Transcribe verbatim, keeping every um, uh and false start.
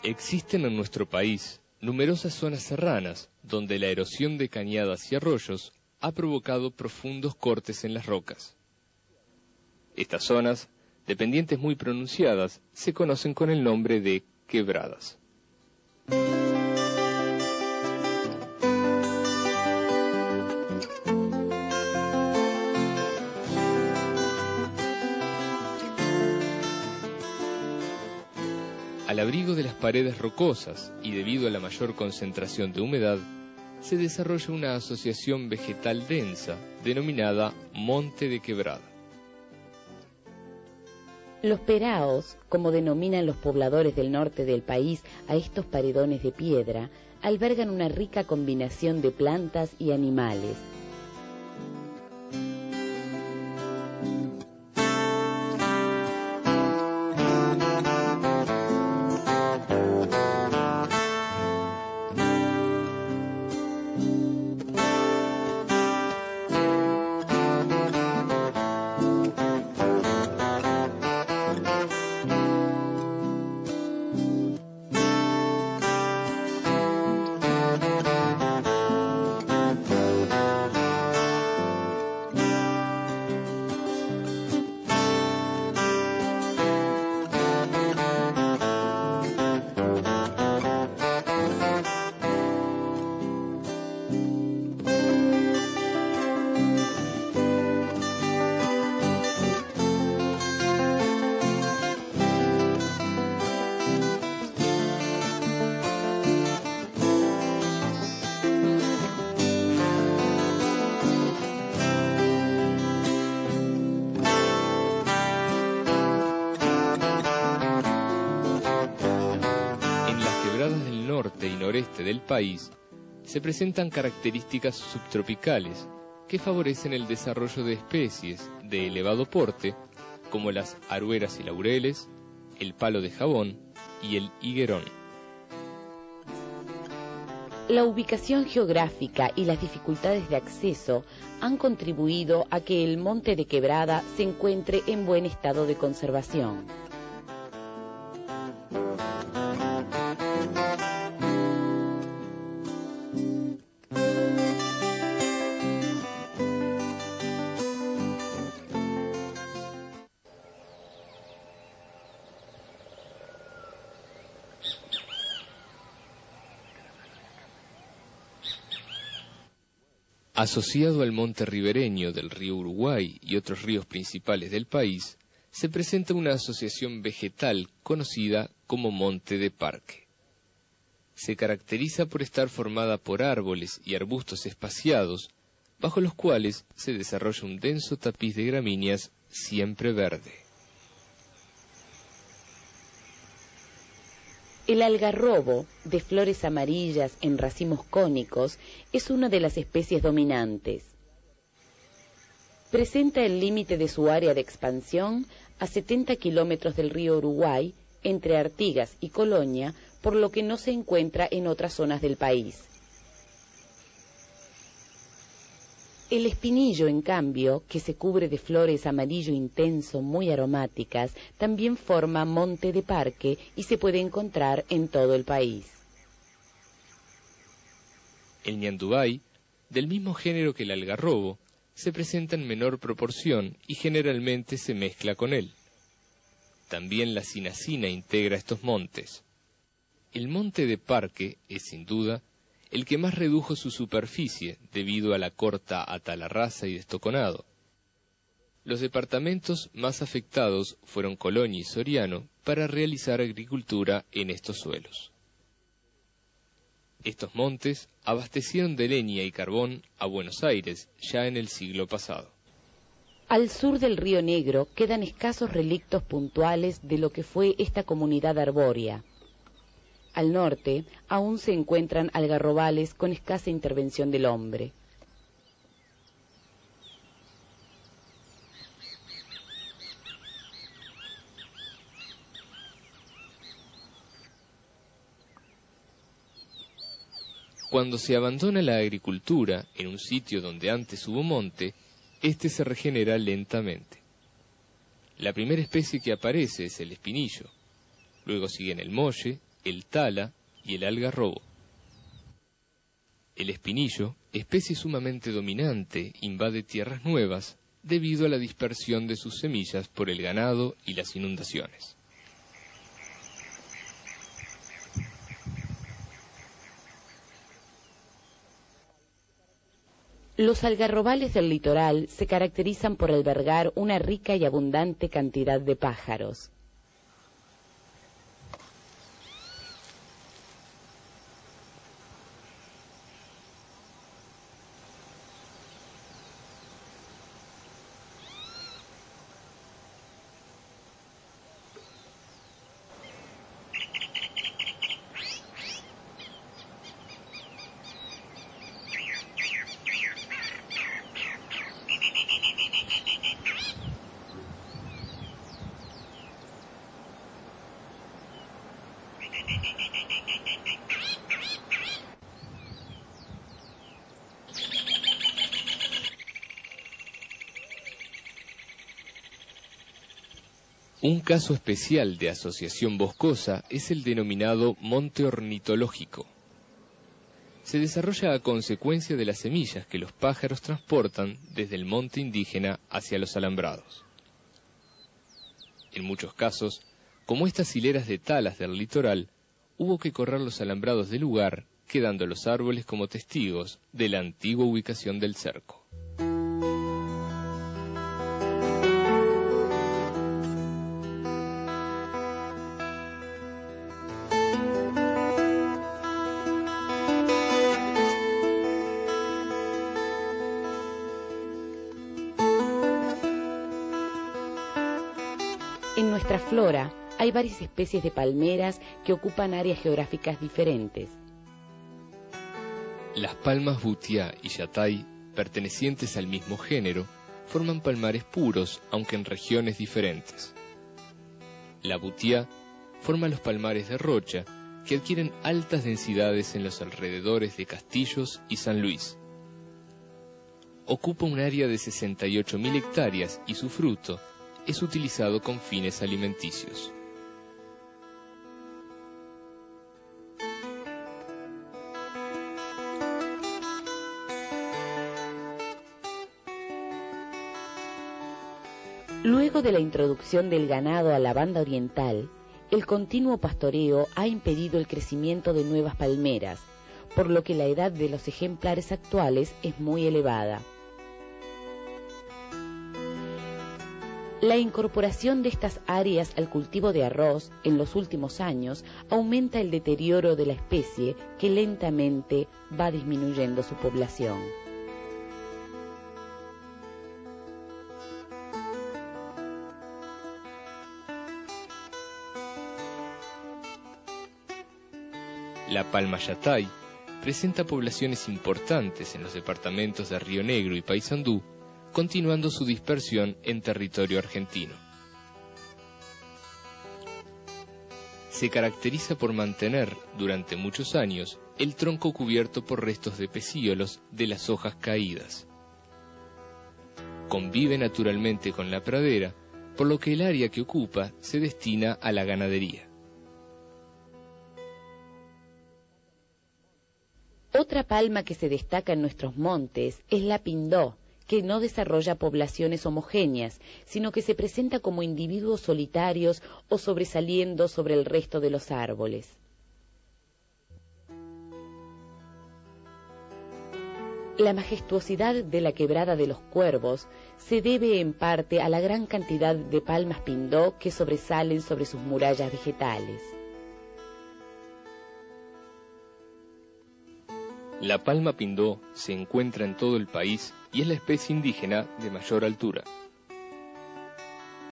Existen en nuestro país numerosas zonas serranas donde la erosión de cañadas y arroyos ha provocado profundos cortes en las rocas. Estas zonas, de pendientes muy pronunciadas, se conocen con el nombre de quebradas. Al abrigo de las paredes rocosas y debido a la mayor concentración de humedad, se desarrolla una asociación vegetal densa denominada monte de quebrada. Los peraos, como denominan los pobladores del norte del país a estos paredones de piedra, albergan una rica combinación de plantas y animales. Norte y noreste del país, se presentan características subtropicales que favorecen el desarrollo de especies de elevado porte, como las arueras y laureles, el palo de jabón y el higuerón. La ubicación geográfica y las dificultades de acceso han contribuido a que el monte de Quebrada se encuentre en buen estado de conservación. Asociado al monte ribereño del río Uruguay y otros ríos principales del país, se presenta una asociación vegetal conocida como monte de parque. Se caracteriza por estar formada por árboles y arbustos espaciados, bajo los cuales se desarrolla un denso tapiz de gramíneas siempre verde. El algarrobo, de flores amarillas en racimos cónicos, es una de las especies dominantes. Presenta el límite de su área de expansión a setenta kilómetros del río Uruguay, entre Artigas y Colonia, por lo que no se encuentra en otras zonas del país. El espinillo, en cambio, que se cubre de flores amarillo intenso muy aromáticas, también forma monte de parque y se puede encontrar en todo el país. El ñandubay, del mismo género que el algarrobo, se presenta en menor proporción y generalmente se mezcla con él. También la cinacina integra estos montes. El monte de parque es, sin duda, el que más redujo su superficie debido a la corta atalarraza y destoconado. Los departamentos más afectados fueron Colonia y Soriano para realizar agricultura en estos suelos. Estos montes abastecieron de leña y carbón a Buenos Aires ya en el siglo pasado. Al sur del Río Negro quedan escasos relictos puntuales de lo que fue esta comunidad arbórea. Al norte aún se encuentran algarrobales con escasa intervención del hombre. Cuando se abandona la agricultura en un sitio donde antes hubo monte, éste se regenera lentamente. La primera especie que aparece es el espinillo, luego siguen el molle, el tala y el algarrobo. El espinillo, especie sumamente dominante, invade tierras nuevas debido a la dispersión de sus semillas por el ganado y las inundaciones. Los algarrobales del litoral se caracterizan por albergar una rica y abundante cantidad de pájaros. Un caso especial de asociación boscosa es el denominado monte ornitológico. Se desarrolla a consecuencia de las semillas que los pájaros transportan desde el monte indígena hacia los alambrados. En muchos casos, como estas hileras de talas del litoral, hubo que correr los alambrados del lugar, quedando los árboles como testigos de la antigua ubicación del cerco. En nuestra flora hay varias especies de palmeras que ocupan áreas geográficas diferentes. Las palmas butiá y yatay, pertenecientes al mismo género, forman palmares puros, aunque en regiones diferentes. La butiá forma los palmares de rocha, que adquieren altas densidades en los alrededores de Castillos y San Luis. Ocupa un área de sesenta y ocho mil hectáreas y su fruto es utilizado con fines alimenticios. Luego de la introducción del ganado a la banda oriental, el continuo pastoreo ha impedido el crecimiento de nuevas palmeras, por lo que la edad de los ejemplares actuales es muy elevada. La incorporación de estas áreas al cultivo de arroz en los últimos años aumenta el deterioro de la especie, que lentamente va disminuyendo su población. La palma yatay presenta poblaciones importantes en los departamentos de Río Negro y Paysandú, continuando su dispersión en territorio argentino. Se caracteriza por mantener, durante muchos años, el tronco cubierto por restos de pecíolos de las hojas caídas. Convive naturalmente con la pradera, por lo que el área que ocupa se destina a la ganadería. Otra palma que se destaca en nuestros montes es la pindó, que no desarrolla poblaciones homogéneas, sino que se presenta como individuos solitarios o sobresaliendo sobre el resto de los árboles. La majestuosidad de la Quebrada de los Cuervos se debe en parte a la gran cantidad de palmas pindó que sobresalen sobre sus murallas vegetales. La palma pindó se encuentra en todo el país y es la especie indígena de mayor altura.